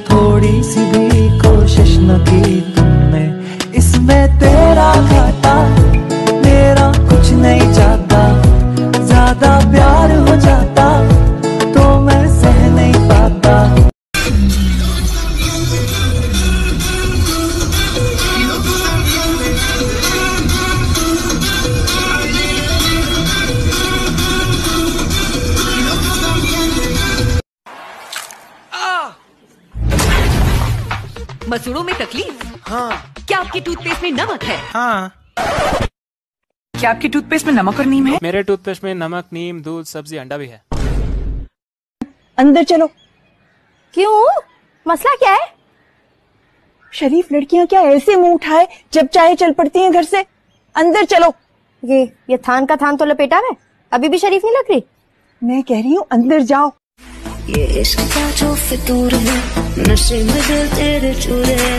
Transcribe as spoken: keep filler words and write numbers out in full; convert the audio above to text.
थोड़ी सी भी कोशिश न की तुमने, इसमें तेरा घाटा मेरा कुछ नहीं जाता। ज्यादा प्यार हो जाता तो मैं सह नहीं पाता। मसूड़ों में तकलीफ? हाँ। क्या आपकी टूथपेस्ट में नमक है? हाँ। क्या आपकी टूथपेस्ट में नमक और नीम है? मेरे टूथपेस्ट में नमक, नीम, दूध, सब्जी, अंडा भी है। अंदर चलो। क्यों? मसला क्या है? शरीफ लड़कियां क्या ऐसे मुंह उठाए जब चाहे चल पड़ती हैं घर से। अंदर चलो। ये ये थान का थान तो लपेटा है, अभी भी शरीफ नहीं लग रही। मैं कह रही हूँ अंदर जाओ। ये इश्क का जो फितूर है, नशे में दिल तेरे चूरे